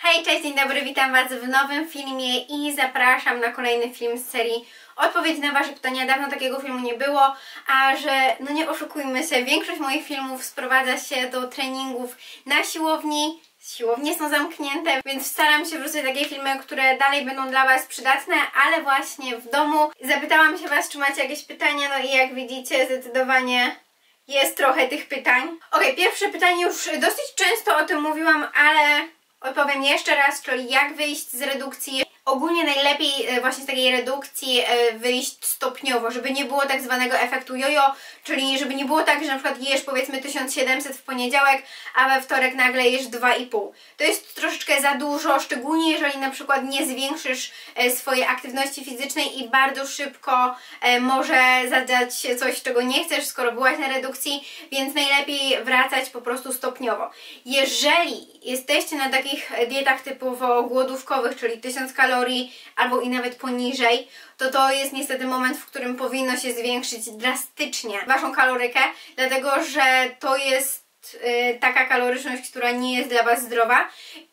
Hej, cześć, dzień dobry, witam Was w nowym filmie i zapraszam na kolejny film z serii Odpowiedzi na Wasze pytania. Dawno takiego filmu nie było, a że, no nie oszukujmy się, większość moich filmów sprowadza się do treningów na siłowni. Siłownie są zamknięte, więc staram się wrzucać takie filmy, które dalej będą dla Was przydatne, ale właśnie w domu. Zapytałam się Was, czy macie jakieś pytania, no i jak widzicie, zdecydowanie jest trochę tych pytań. Ok, pierwsze pytanie, już dosyć często o tym mówiłam, ale odpowiem jeszcze raz, czyli jak wyjść z redukcji. Ogólnie najlepiej właśnie z takiej redukcji wyjść stopniowo, żeby nie było tak zwanego efektu jojo, czyli żeby nie było tak, że na przykład jesz powiedzmy 1700 w poniedziałek, a we wtorek nagle jesz 2,5. To jest troszeczkę za dużo, szczególnie jeżeli na przykład nie zwiększysz swojej aktywności fizycznej i bardzo szybko może zadziać się coś, czego nie chcesz, skoro byłaś na redukcji, więc najlepiej wracać po prostu stopniowo. Jeżeli jesteście na takich dietach typowo głodówkowych, czyli 1000 kalorii albo i nawet poniżej, to jest niestety moment, w którym powinno się zwiększyć drastycznie Waszą kalorykę, dlatego że to jest taka kaloryczność, która nie jest dla Was zdrowa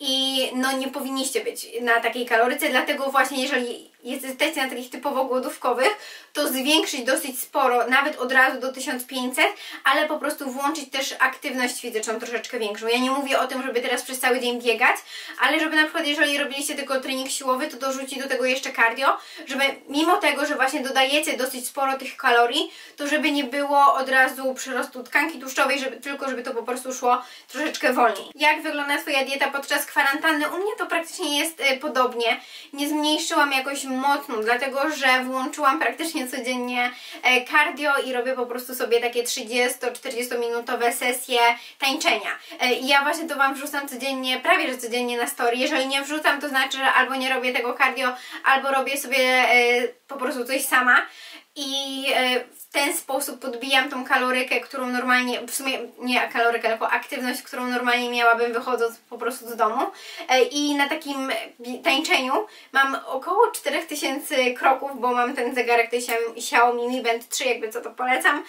i no nie powinniście być na takiej kaloryce, dlatego właśnie jeżeli jesteście na takich typowo głodówkowych, to zwiększyć dosyć sporo, nawet od razu do 1500, ale po prostu włączyć też aktywność fizyczną troszeczkę większą. Ja nie mówię o tym, żeby teraz przez cały dzień biegać, ale żeby na przykład jeżeli robiliście tylko trening siłowy, to dorzucić do tego jeszcze cardio, żeby mimo tego, że właśnie dodajecie dosyć sporo tych kalorii, to żeby nie było od razu przyrostu tkanki tłuszczowej, tylko żeby to po prostu szło troszeczkę wolniej. Jak wygląda Twoja dieta podczas kwarantanny? U mnie to praktycznie jest podobnie. Nie zmniejszyłam jakoś mocno, dlatego że włączyłam praktycznie codziennie cardio i robię po prostu sobie takie 30-40 minutowe sesje tańczenia. I ja właśnie to Wam wrzucam codziennie, prawie że codziennie na story. Jeżeli nie wrzucam, to znaczy, że albo nie robię tego cardio, albo robię sobie po prostu coś sama. I w ten sposób podbijam tą kalorykę, którą normalnie, w sumie nie kalorykę, tylko aktywność, którą normalnie miałabym wychodząc po prostu z domu. I na takim tańczeniu mam około 4000 kroków, bo mam ten zegarek tej Xiaomi Mi Band 3, jakby co to polecam.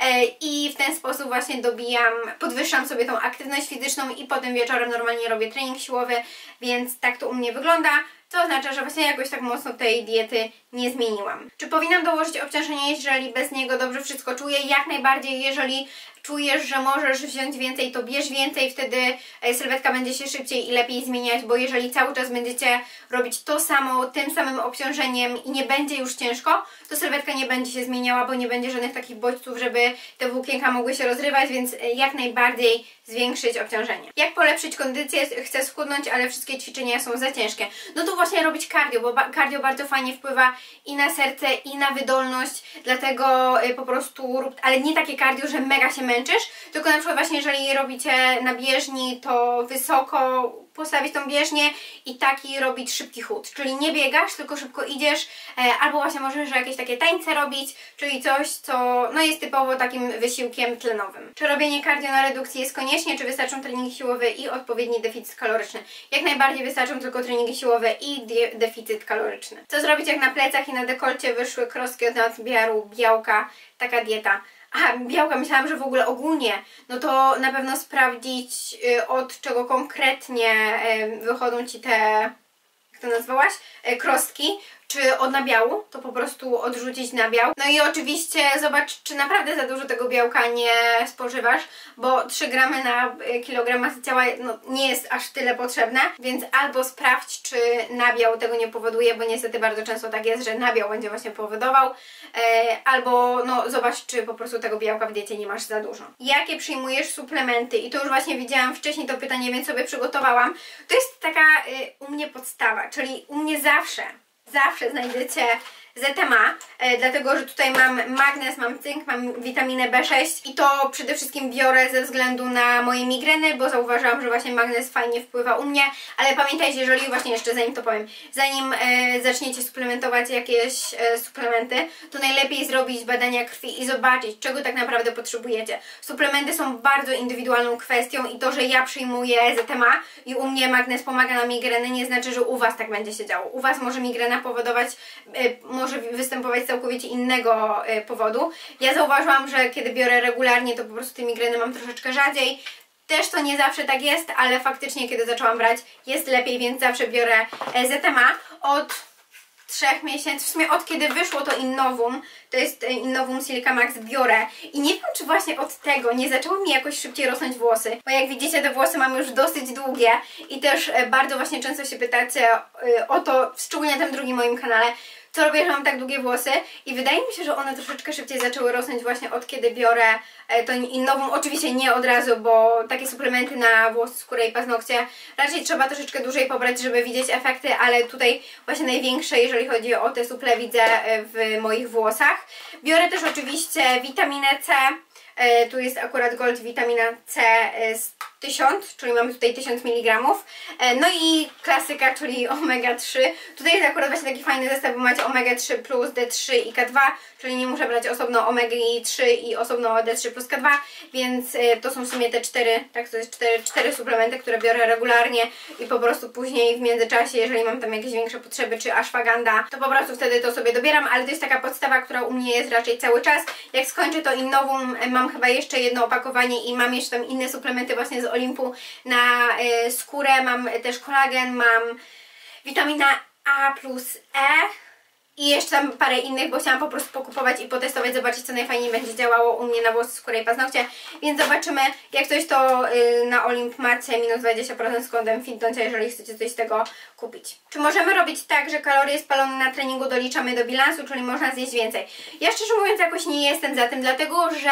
I w ten sposób właśnie podwyższam sobie tą aktywność fizyczną i potem wieczorem normalnie robię trening siłowy, więc tak to u mnie wygląda. To oznacza, że właśnie jakoś tak mocno tej diety nie zmieniłam. Czy powinnam dołożyć obciążenie, jeżeli bez niego dobrze wszystko czuję? Jak najbardziej, jeżeli czujesz, że możesz wziąć więcej, to bierz więcej, wtedy sylwetka będzie się szybciej i lepiej zmieniać, bo jeżeli cały czas będziecie robić to samo, tym samym obciążeniem i nie będzie już ciężko, to sylwetka nie będzie się zmieniała, bo nie będzie żadnych takich bodźców, żeby te włókienka mogły się rozrywać, więc jak najbardziej zwiększyć obciążenie. Jak polepszyć kondycję? Chcę schudnąć, ale wszystkie ćwiczenia są za ciężkie. No to właśnie robić cardio, bo cardio bardzo fajnie wpływa i na serce, i na wydolność, dlatego po prostu rób, ale nie takie cardio, że mega się męczysz, tylko na przykład właśnie jeżeli robicie na bieżni, to wysoko postawić tą bieżnię i taki robić szybki chód, czyli nie biegasz, tylko szybko idziesz, albo właśnie możesz jakieś takie tańce robić, czyli coś, co no jest typowo takim wysiłkiem tlenowym. Czy robienie cardio na redukcji jest koniecznie, czy wystarczą treningi siłowe i odpowiedni deficyt kaloryczny? Jak najbardziej wystarczą tylko treningi siłowe i deficyt kaloryczny. Co zrobić, jak na plecach i na dekolcie wyszły krostki od nadmiaru białka? Taka dieta. Aha, białka, myślałam, że w ogóle ogólnie, no to na pewno sprawdzić od czego konkretnie wychodzą Ci te, jak to nazwałaś, krostki, czy od nabiału, to po prostu odrzucić nabiał. No i oczywiście zobacz, czy naprawdę za dużo tego białka nie spożywasz, bo 3 gramy na kilogram masy ciała no, nie jest aż tyle potrzebne, więc albo sprawdź, czy nabiał tego nie powoduje, bo niestety bardzo często tak jest, że nabiał będzie właśnie powodował, albo no zobacz, czy po prostu tego białka w diecie nie masz za dużo. Jakie przyjmujesz suplementy? I to już właśnie widziałam wcześniej to pytanie, więc sobie przygotowałam. To jest taka u mnie podstawa, czyli u mnie zawsze znajdziecie ZMA, dlatego że tutaj mam magnez, mam cynk, mam witaminę B6 i to przede wszystkim biorę ze względu na moje migreny, bo zauważyłam, że właśnie magnez fajnie wpływa u mnie, ale pamiętajcie, jeżeli właśnie jeszcze zanim to powiem, zanim zaczniecie suplementować jakieś suplementy, to najlepiej zrobić badania krwi i zobaczyć, czego tak naprawdę potrzebujecie. Suplementy są bardzo indywidualną kwestią i to, że ja przyjmuję ZMA i u mnie magnez pomaga na migreny, nie znaczy, że u Was tak będzie się działo. U Was może migrena powodować, może występować z całkowicie innego powodu. Ja zauważyłam, że kiedy biorę regularnie, to po prostu te migreny mam troszeczkę rzadziej. Też to nie zawsze tak jest, ale faktycznie kiedy zaczęłam brać jest lepiej, więc zawsze biorę ZMA. Od 3 miesięcy, w sumie od kiedy wyszło to Innowum, to jest Innowum Silica Max, biorę i nie wiem, czy właśnie od tego nie zaczęły mi jakoś szybciej rosnąć włosy, bo jak widzicie, te włosy mam już dosyć długie i też bardzo właśnie często się pytacie o to, szczególnie na tym drugim moim kanale, co robię, że mam tak długie włosy i wydaje mi się, że one troszeczkę szybciej zaczęły rosnąć właśnie od kiedy biorę to Innowum. Oczywiście nie od razu, bo takie suplementy na włosy, skórę i paznokcie raczej trzeba troszeczkę dłużej pobrać, żeby widzieć efekty, ale tutaj właśnie największe, jeżeli chodzi o te suple, widzę w moich włosach. Biorę też oczywiście witaminę C. Tu jest akurat Gold Witamina C z 1000, czyli mamy tutaj 1000 mg. No i klasyka, czyli omega 3. Tutaj jest akurat właśnie taki fajny zestaw, bo macie omega 3 plus D3 i K2, czyli nie muszę brać osobno omega 3 i osobno D3 plus K2, więc to są w sumie te 4, tak, to jest 4 suplementy, które biorę regularnie i po prostu później w międzyczasie, jeżeli mam tam jakieś większe potrzeby, czy ashwagandha, to po prostu wtedy to sobie dobieram, ale to jest taka podstawa, która u mnie jest raczej cały czas. Jak skończę to Innowum, mam chyba jeszcze jedno opakowanie i mam jeszcze tam inne suplementy właśnie z Olimpu na skórę, mam też kolagen, mam witamina A plus E i jeszcze tam parę innych, bo chciałam po prostu pokupować i potestować, zobaczyć, co najfajniej będzie działało u mnie na włosy, skórę i paznokcie, więc zobaczymy. Jak coś, to na Olimp macie minus 20% z kodem FITDONCIA, jeżeli chcecie coś z tego kupić. Czy możemy robić tak, że kalorie spalone na treningu doliczamy do bilansu, czyli można zjeść więcej? Ja szczerze mówiąc jakoś nie jestem za tym, dlatego że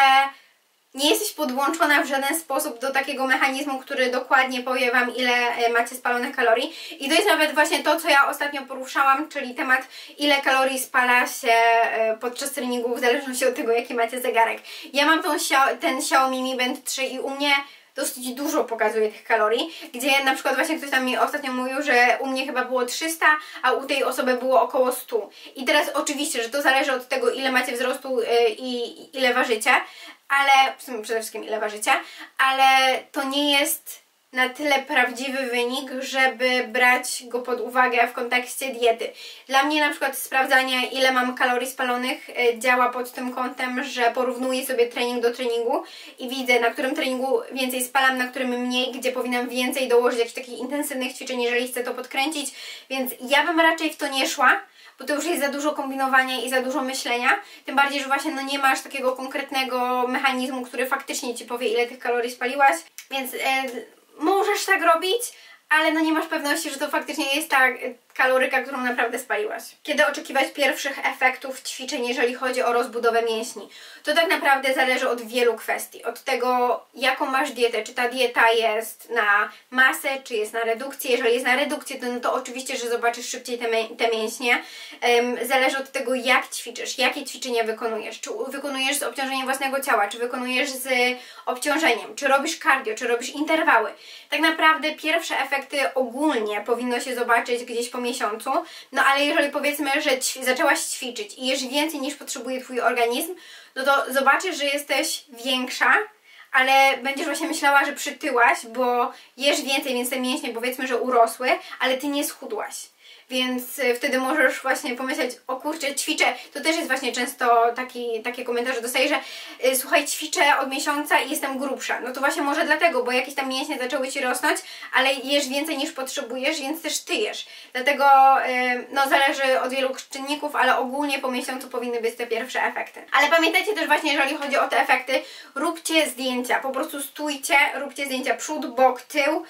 nie jesteś podłączona w żaden sposób do takiego mechanizmu, który dokładnie powie Wam, ile macie spalonych kalorii. I to jest nawet właśnie to, co ja ostatnio poruszałam, czyli temat, ile kalorii spala się podczas treningu, w zależności od tego, jaki macie zegarek. Ja mam ten Xiaomi Mi Band 3 i u mnie dosyć dużo pokazuje tych kalorii, gdzie na przykład właśnie ktoś tam mi ostatnio mówił, że u mnie chyba było 300, a u tej osoby było około 100. I teraz oczywiście, że to zależy od tego, ile macie wzrostu i ile ważycie, ale w sumie przede wszystkim ile ważycie, ale to nie jest na tyle prawdziwy wynik, żeby brać go pod uwagę w kontekście diety. Dla mnie na przykład sprawdzanie, ile mam kalorii spalonych, działa pod tym kątem, że porównuję sobie trening do treningu i widzę, na którym treningu więcej spalam, na którym mniej, gdzie powinnam więcej dołożyć jakichś takich intensywnych ćwiczeń, jeżeli chcę to podkręcić, więc ja bym raczej w to nie szła, bo to już jest za dużo kombinowania i za dużo myślenia, tym bardziej, że właśnie no nie masz takiego konkretnego mechanizmu, który faktycznie Ci powie, ile tych kalorii spaliłaś, więc możesz tak robić, ale no nie masz pewności, że to faktycznie jest ta kaloryka, którą naprawdę spaliłaś. Kiedy oczekiwać pierwszych efektów ćwiczeń, jeżeli chodzi o rozbudowę mięśni? To tak naprawdę zależy od wielu kwestii. Od tego, jaką masz dietę. Czy ta dieta jest na masę, czy jest na redukcję. Jeżeli jest na redukcję, to, no to oczywiście, że zobaczysz szybciej te mięśnie. Zależy od tego, jak ćwiczysz, jakie ćwiczenia wykonujesz. Czy wykonujesz z obciążeniem własnego ciała, czy wykonujesz z obciążeniem, czy robisz cardio, czy robisz interwały. Tak naprawdę pierwsze efekty ogólnie powinno się zobaczyć gdzieś po miesiącu, no ale jeżeli powiedzmy, że zaczęłaś ćwiczyć i jesz więcej niż potrzebuje Twój organizm, no to zobaczysz, że jesteś większa, ale będziesz właśnie myślała, że przytyłaś, bo jesz więcej, więc te mięśnie powiedzmy, że urosły, ale Ty nie schudłaś. Więc wtedy możesz właśnie pomyśleć, o kurczę, ćwiczę. To też jest właśnie często takie komentarze dostaję, że słuchaj, ćwiczę od miesiąca i jestem grubsza. No to właśnie może dlatego, bo jakieś tam mięśnie zaczęły Ci rosnąć, ale jesz więcej niż potrzebujesz, więc też Ty jesz. Dlatego no zależy od wielu czynników, ale ogólnie po miesiącu powinny być te pierwsze efekty. Ale pamiętajcie też właśnie, jeżeli chodzi o te efekty, róbcie zdjęcia. Po prostu stójcie, róbcie zdjęcia przód, bok, tył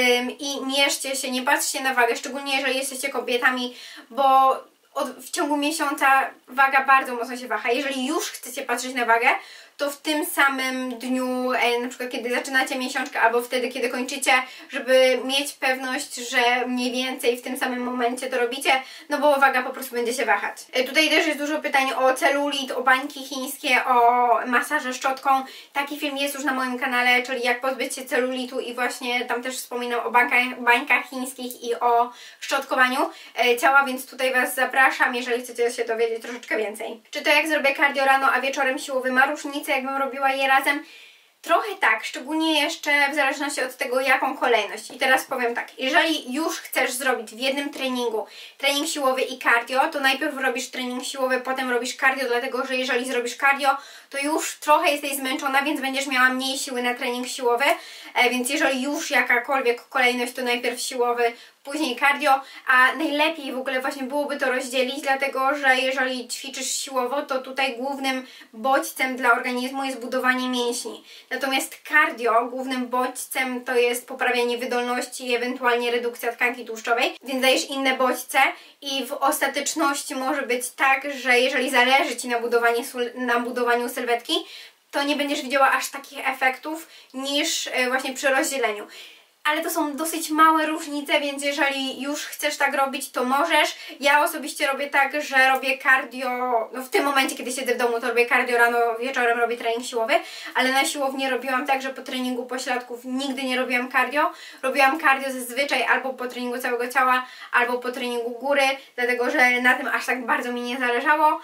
i mierzcie się, nie patrzcie na wagę, szczególnie jeżeli jesteście kobietami, bo w ciągu miesiąca waga bardzo mocno się waha. Jeżeli już chcecie patrzeć na wagę, to w tym samym dniu, na przykład kiedy zaczynacie miesiączkę albo wtedy, kiedy kończycie, żeby mieć pewność, że mniej więcej w tym samym momencie to robicie, no bo waga po prostu będzie się wahać. Tutaj też jest dużo pytań o celulit, o bańki chińskie, o masaże szczotką. Taki film jest już na moim kanale, czyli jak pozbyć się celulitu i właśnie tam też wspominam o bańkach chińskich i o szczotkowaniu ciała, więc tutaj Was zapraszam, jeżeli chcecie się dowiedzieć troszeczkę więcej. Czy to jak zrobię cardio rano, a wieczorem siłowy ma różnicę, jakbym robiła je razem? Trochę tak, szczególnie jeszcze w zależności od tego, jaką kolejność. I teraz powiem tak, jeżeli już chcesz zrobić w jednym treningu trening siłowy i cardio, to najpierw robisz trening siłowy, potem robisz cardio, dlatego że jeżeli zrobisz cardio, to już trochę jesteś zmęczona, więc będziesz miała mniej siły na trening siłowy. więc jeżeli już jakakolwiek kolejność, to najpierw siłowy, później cardio, a najlepiej w ogóle właśnie byłoby to rozdzielić, dlatego że jeżeli ćwiczysz siłowo, to tutaj głównym bodźcem dla organizmu jest budowanie mięśni. Natomiast cardio, głównym bodźcem to jest poprawianie wydolności i ewentualnie redukcja tkanki tłuszczowej, więc dajesz inne bodźce i w ostateczności może być tak, że jeżeli zależy Ci na budowaniu sylwetki, to nie będziesz widziała aż takich efektów niż właśnie przy rozdzieleniu. Ale to są dosyć małe różnice, więc jeżeli już chcesz tak robić, to możesz. Ja osobiście robię tak, że robię cardio, no w tym momencie, kiedy siedzę w domu, to robię cardio rano, wieczorem robię trening siłowy, ale na siłowni robiłam tak, że po treningu pośladków nigdy nie robiłam cardio. Robiłam cardio zazwyczaj albo po treningu całego ciała, albo po treningu góry, dlatego że na tym aż tak bardzo mi nie zależało.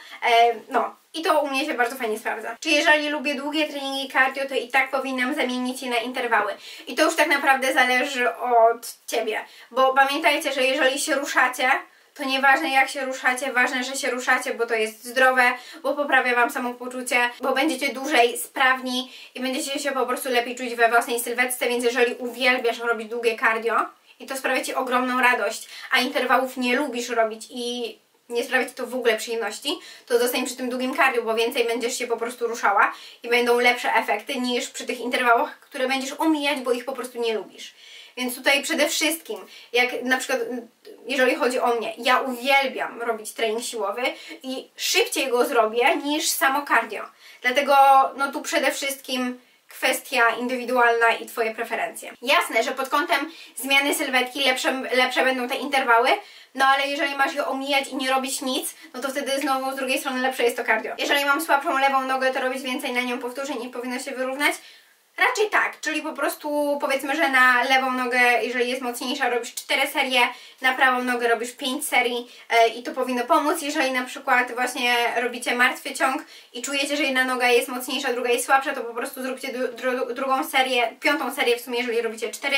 I to u mnie się bardzo fajnie sprawdza. Czy jeżeli lubię długie treningi cardio, to i tak powinnam zamienić je na interwały. I to już tak naprawdę zależy od Ciebie. Bo pamiętajcie, że jeżeli się ruszacie, to nieważne jak się ruszacie, ważne, że się ruszacie, bo to jest zdrowe, bo poprawia Wam samopoczucie, bo będziecie dłużej sprawni i będziecie się po prostu lepiej czuć we własnej sylwetce, więc jeżeli uwielbiasz robić długie cardio i to sprawia Ci ogromną radość, a interwałów nie lubisz robić i nie sprawia Ci to w ogóle przyjemności, to zostań przy tym długim cardio, bo więcej będziesz się po prostu ruszała i będą lepsze efekty niż przy tych interwałach, które będziesz omijać, bo ich po prostu nie lubisz. Więc tutaj przede wszystkim, jak na przykład, jeżeli chodzi o mnie, ja uwielbiam robić trening siłowy i szybciej go zrobię niż samo cardio. Dlatego no tu przede wszystkim kwestia indywidualna i Twoje preferencje. Jasne, że pod kątem zmiany sylwetki lepsze będą te interwały, no ale jeżeli masz je omijać i nie robić nic, no to wtedy znowu z drugiej strony lepsze jest to cardio. Jeżeli mam słabszą lewą nogę, to robić więcej na nią powtórzeń i powinno się wyrównać. Raczej tak, czyli po prostu powiedzmy, że na lewą nogę, jeżeli jest mocniejsza, robisz 4 serie, na prawą nogę robisz 5 serii i to powinno pomóc. Jeżeli na przykład właśnie robicie martwy ciąg i czujecie, że jedna noga jest mocniejsza, druga jest słabsza, to po prostu zróbcie drugą serię, 5. serię w sumie, jeżeli robicie 4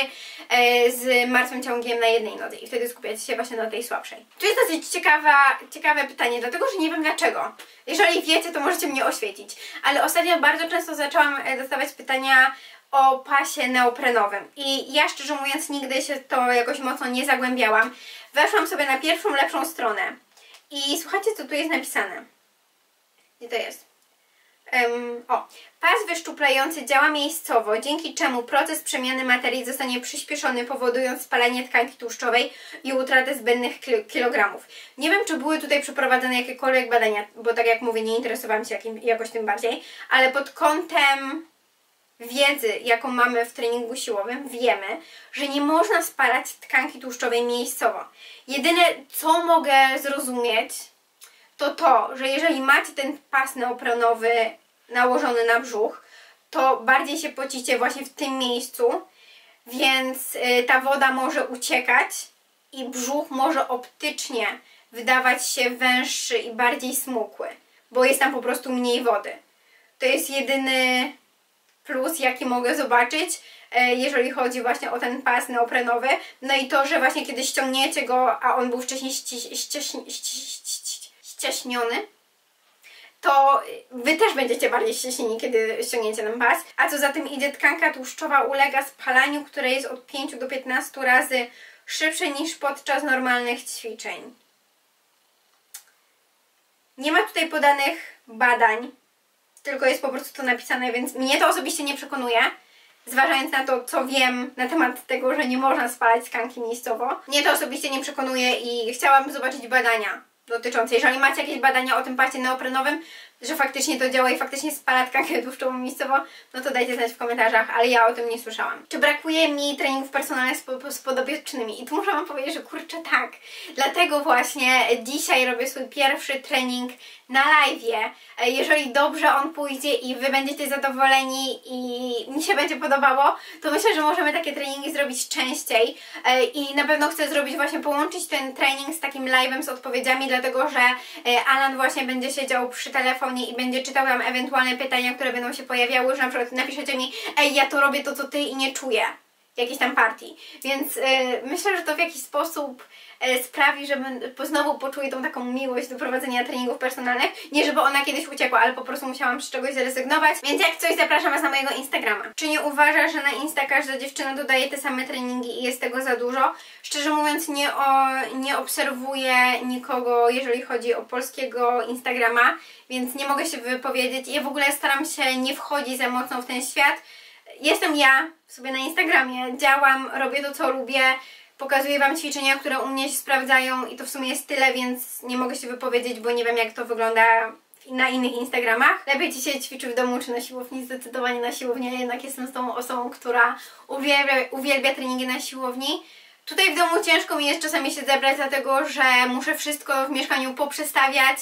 z martwym ciągiem na jednej nodze i wtedy skupiacie się właśnie na tej słabszej. To jest dosyć ciekawe pytanie, dlatego że nie wiem dlaczego. Jeżeli wiecie, to możecie mnie oświecić. Ale ostatnio bardzo często zaczęłam dostawać pytania o pasie neoprenowym. I ja szczerze mówiąc nigdy się to jakoś mocno nie zagłębiałam. Weszłam sobie na pierwszą, lepszą stronę. I słuchajcie, co tu jest napisane. Gdzie to jest? Pas wyszczuplający działa miejscowo, dzięki czemu proces przemiany materii zostanie przyspieszony, powodując spalanie tkanki tłuszczowej i utratę zbędnych kilogramów. Nie wiem, czy były tutaj przeprowadzone jakiekolwiek badania, bo tak jak mówię, nie interesowałam się jakoś tym bardziej, ale pod kątem wiedzy, jaką mamy w treningu siłowym, wiemy, że nie można spalać tkanki tłuszczowej miejscowo. Jedyne, co mogę zrozumieć, to, że jeżeli macie ten pas neoprenowy nałożony na brzuch, to bardziej się pocicie właśnie w tym miejscu, więc ta woda może uciekać i brzuch może optycznie wydawać się węższy i bardziej smukły, bo jest tam po prostu mniej wody. To jest jedyny plus, jaki mogę zobaczyć, jeżeli chodzi właśnie o ten pas neoprenowy. No i to, że właśnie kiedy ściągniecie go, a on był wcześniej ścieśniony, to Wy też będziecie bardziej ścieśnieni, kiedy ściągniecie ten pas. A co za tym idzie, tkanka tłuszczowa ulega spalaniu, które jest od 5 do 15 razy szybsze niż podczas normalnych ćwiczeń. Nie ma tutaj podanych badań, tylko jest po prostu to napisane, więc mnie to osobiście nie przekonuje. Zważając na to, co wiem na temat tego, że nie można spalać tkanki miejscowo. Mnie to osobiście nie przekonuje i chciałabym zobaczyć badania dotyczące. Jeżeli macie jakieś badania o tym pasie neoprenowym, że faktycznie to działa i faktycznie spala tkankę tłuszczową miejscowo, no to dajcie znać w komentarzach, ale ja o tym nie słyszałam. Czy brakuje mi treningów personalnych z podopiecznymi? I tu muszę Wam powiedzieć, że kurczę tak. Dlatego właśnie dzisiaj robię swój pierwszy trening na live'ie. Jeżeli dobrze on pójdzie i Wy będziecie zadowoleni i mi się będzie podobało, to myślę, że możemy takie treningi zrobić częściej i na pewno chcę zrobić właśnie, połączyć ten trening z takim live'em z odpowiedziami, dlatego że Alan właśnie będzie siedział przy telefonie i będzie czytał tam ewentualne pytania, które będą się pojawiały, że na przykład napiszecie mi: ej, ja to robię to co Ty i nie czuję. jakiejś tam partii. Więc myślę, że to w jakiś sposób sprawi, że znowu poczuję tą taką miłość do prowadzenia treningów personalnych. Nie żeby ona kiedyś uciekła, ale po prostu musiałam z czegoś zrezygnować. Więc jak coś, zapraszam Was na mojego Instagrama. Czy nie uważasz, że na Insta każda dziewczyna dodaje te same treningi i jest tego za dużo? Szczerze mówiąc nie obserwuję nikogo, jeżeli chodzi o polskiego Instagrama, więc nie mogę się wypowiedzieć. Ja w ogóle staram się nie wchodzić za mocno w ten świat. Jestem ja sobie na Instagramie, działam, robię to, co lubię, pokazuję Wam ćwiczenia, które u mnie się sprawdzają i to w sumie jest tyle, więc nie mogę się wypowiedzieć, bo nie wiem, jak to wygląda na innych Instagramach. Lepiej Ci się ćwiczy w domu czy na siłowni? Zdecydowanie na siłowni. Ja jednak jestem z tą osobą, która uwielbia treningi na siłowni. Tutaj w domu ciężko mi jest czasami się zebrać, dlatego że muszę wszystko w mieszkaniu poprzestawiać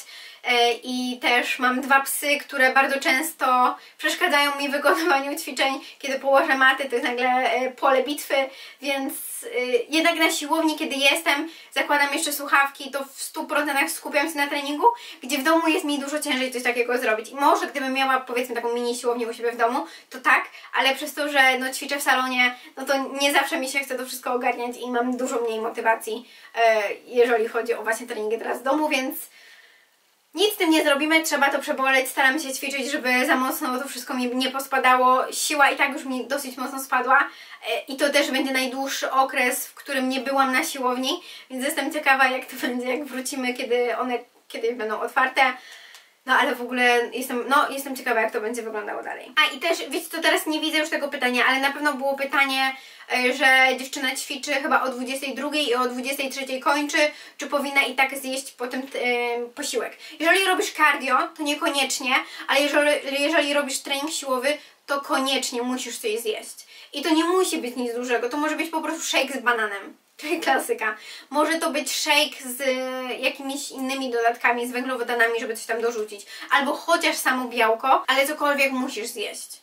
i też mam 2 psy, które bardzo często przeszkadzają mi w wykonywaniu ćwiczeń. Kiedy położę maty, to jest nagle pole bitwy, więc jednak na siłowni, kiedy jestem, zakładam jeszcze słuchawki, to w 100% skupiam się na treningu, gdzie w domu jest mi dużo ciężej coś takiego zrobić. I może gdybym miała, powiedzmy, taką mini siłownię u siebie w domu, to tak, ale przez to, że no, ćwiczę w salonie, no to nie zawsze mi się chce to wszystko ogarniać i mam dużo mniej motywacji, jeżeli chodzi o właśnie treningi teraz w domu, więc nic z tym nie zrobimy, trzeba to przeboleć, staram się ćwiczyć, żeby za mocno to wszystko mi nie pospadało. Siła i tak już mi dosyć mocno spadła i to też będzie najdłuższy okres, w którym nie byłam na siłowni, więc jestem ciekawa, jak to będzie, jak wrócimy, kiedy one kiedyś będą otwarte. No ale w ogóle jestem ciekawa, jak to będzie wyglądało dalej. A i też, wiecie co, teraz nie widzę już tego pytania, ale na pewno było pytanie, że dziewczyna ćwiczy chyba o 22 i o 23 kończy, czy powinna i tak zjeść potem posiłek. Jeżeli robisz cardio, to niekoniecznie, ale jeżeli robisz trening siłowy, to koniecznie musisz coś zjeść. I to nie musi być nic dużego, to może być po prostu shake z bananem. Czyli klasyka. Może to być shake z jakimiś innymi dodatkami, z węglowodanami, żeby coś tam dorzucić. Albo chociaż samo białko, ale cokolwiek musisz zjeść,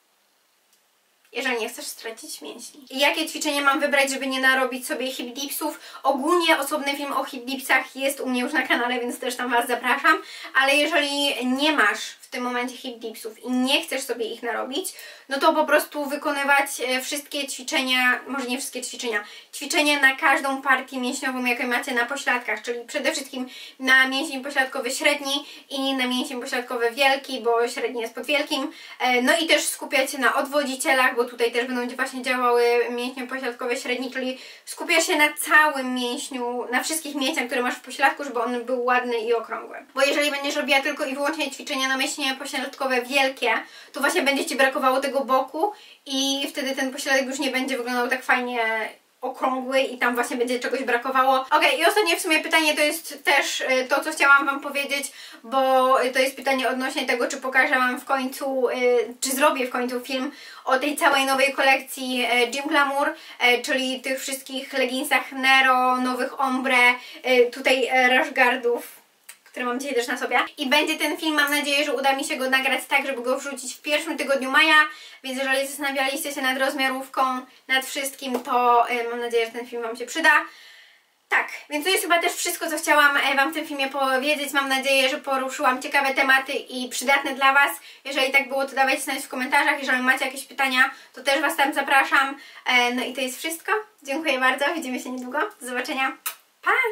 jeżeli nie chcesz stracić mięśni. I jakie ćwiczenie mam wybrać, żeby nie narobić sobie hip dipsów? Ogólnie osobny film o hip dipsach jest u mnie już na kanale, więc też tam Was zapraszam. Ale jeżeli nie masz w tym momencie hip dipsów i nie chcesz sobie ich narobić, no to po prostu wykonywać wszystkie ćwiczenia, może nie wszystkie ćwiczenia na każdą partię mięśniową, jaką macie na pośladkach, czyli przede wszystkim na mięsień pośladkowy średni i na mięsień pośladkowy wielki, bo średni jest pod wielkim. No i też skupiać się na odwodzicielach, bo tutaj też będą właśnie działały mięśnie pośladkowe średni, czyli skupiasz się na całym mięśniu, na wszystkich mięśniach, które masz w pośladku, żeby on był ładny i okrągły. Bo jeżeli będziesz robiła tylko i wyłącznie ćwiczenia na mięśnie pośladkowe wielkie, to właśnie będzie Ci brakowało tego boku i wtedy ten pośladek już nie będzie wyglądał tak fajnie okrągły i tam właśnie będzie czegoś brakowało. Ok, i ostatnie w sumie pytanie to jest też to, co chciałam Wam powiedzieć, bo to jest pytanie odnośnie tego, czy pokażę Wam w końcu, czy zrobię w końcu film o tej całej nowej kolekcji Gym Glamour, czyli tych wszystkich leginsach Nero, nowych ombre, tutaj rashguardów, które mam dzisiaj też na sobie. I będzie ten film, mam nadzieję, że uda mi się go nagrać tak, żeby go wrzucić w pierwszym tygodniu maja, więc jeżeli zastanawialiście się nad rozmiarówką, nad wszystkim, to mam nadzieję, że ten film Wam się przyda. Tak, więc to jest chyba też wszystko, co chciałam Wam w tym filmie powiedzieć. Mam nadzieję, że poruszyłam ciekawe tematy i przydatne dla Was. Jeżeli tak było, to dawajcie znać w komentarzach. Jeżeli macie jakieś pytania, to też Was tam zapraszam. No i to jest wszystko. Dziękuję bardzo, widzimy się niedługo. Do zobaczenia. Pa!